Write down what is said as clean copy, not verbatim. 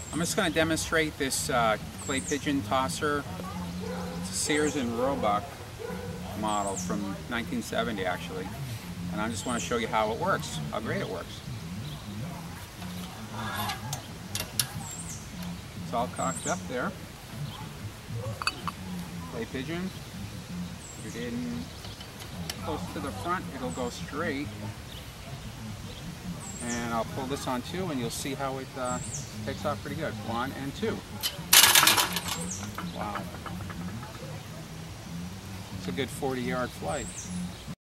I'm just going to demonstrate this clay pigeon tosser. It's a Sears and Roebuck model from 1970 actually. And I just want to show you how it works, how great it works. It's all cocked up there. Clay pigeon. Put it in close to the front, it'll go straight. And I'll pull this on too, and you'll see how it takes off pretty good. 1 and 2. Wow. It's a good 40-yard flight.